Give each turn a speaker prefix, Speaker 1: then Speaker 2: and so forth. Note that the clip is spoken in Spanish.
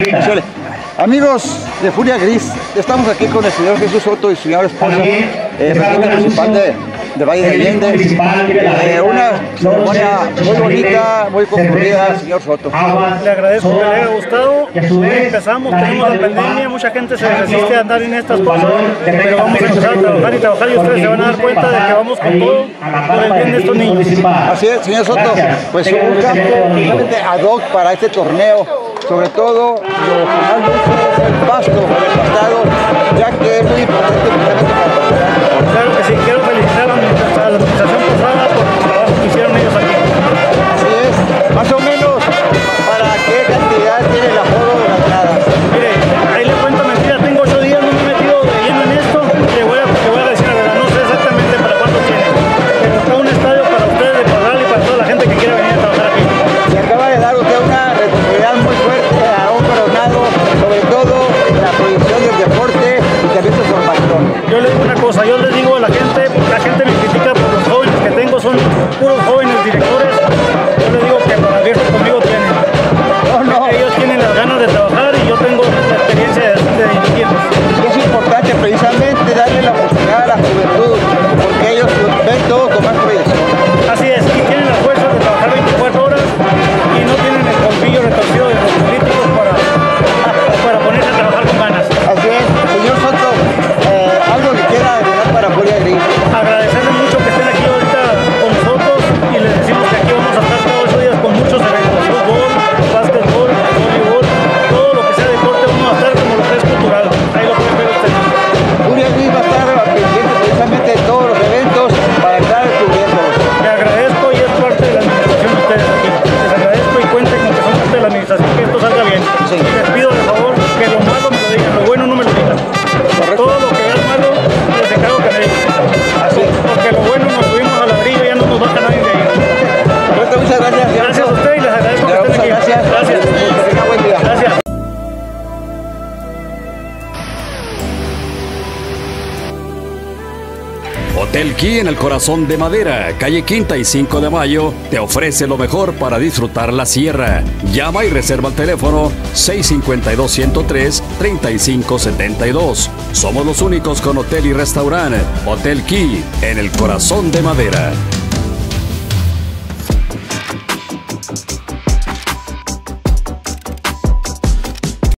Speaker 1: Chale. Amigos de Furia Gris, estamos aquí con el señor Jesús Soto y su señor esposo, presidente municipal de Valle de Allende. Una ceremonia muy bonita, muy concurrida, señor Soto.
Speaker 2: Le agradezco que le haya gustado. Empezamos, tenemos la pandemia, mucha gente se resiste a andar en estas cosas, pero vamos a empezar a trabajar y trabajar y ustedes se van a dar cuenta de que vamos con todo por el bien de estos niños.
Speaker 1: Así es, señor Soto, pues un campo realmente ad hoc para este torneo, sobre todo lo que más me gusta es el pasto, el pastado, ya que es muy importante para
Speaker 2: Claro que sí, quiero felicitar a la administración pasada por el trabajo que hicieron ellos aquí.
Speaker 1: Así es, más o menos, ¿para qué cantidad tiene el aforo de las gradas?
Speaker 2: Mire, ahí le cuento mentira, tengo 8 días, no me he metido de lleno en esto, le voy a decir la verdad, no sé exactamente para cuánto tiene, pero está un estadio para ustedes de Parral y para toda la gente que quiera venir a trabajar aquí.
Speaker 1: Se acaba de dar usted una responsabilidad muy fuerte a un coronado, sobre todo la proyección del deporte y también su formación.
Speaker 2: Yo les digo una cosa, yo les digo a la gente me critica por los jóvenes que tengo, son puros jóvenes directores, yo les digo que para viejos conmigo tienen.
Speaker 1: No.
Speaker 2: Ellos tienen las ganas de trabajar y yo tengo la experiencia de dirigirlos.
Speaker 1: Y es importante precisamente darle la oportunidad a la juventud, porque ellos ven todo con más proyección.
Speaker 2: Así es, y tienen la fuerza de trabajar 24 horas y no tienen el colmillo retorcido de los políticos para ponerse a trabajar con ganas.
Speaker 1: Así es, señor Soto, algo que quiera agregar para Furia Gris.
Speaker 2: Agradecerles mucho que estén aquí ahorita con nosotros y les decimos que aquí vamos a estar todos los días con muchos eventos, fútbol, básquetbol, voleibol, todo lo que sea deporte, vamos a estar como lo que es cultural, ahí lo pueden ver ustedes.
Speaker 1: Furia Gris va a estar pendiente precisamente de todos los eventos para estar cubriéndolos.
Speaker 2: Le agradezco y es parte de la administración de ustedes aquí. Les agradezco y cuenten con que son parte de la administración, que esto salga bien.
Speaker 1: Sí.
Speaker 2: Les pido de favor que lo malo me lo digan, lo bueno no me lo digan.
Speaker 1: Correcto.
Speaker 2: Todo lo que es malo, les encargo que me digan.
Speaker 1: Así es.
Speaker 2: Porque lo bueno nos subimos a la orilla y ya no nos baja nadie de ahí.
Speaker 1: Correcto, muchas gracias.
Speaker 2: Gracias a usted y les agradezco que estén
Speaker 1: Muchas
Speaker 2: aquí.
Speaker 1: gracias.
Speaker 2: Gracias.
Speaker 1: Que tenga buen día.
Speaker 2: Gracias.
Speaker 3: Hotel Key en el corazón de Madera, calle Quinta y 5 de Mayo, te ofrece lo mejor para disfrutar la sierra. Llama y reserva al teléfono 652-103-3572. Somos los únicos con hotel y restaurante. Hotel Key en el corazón de Madera.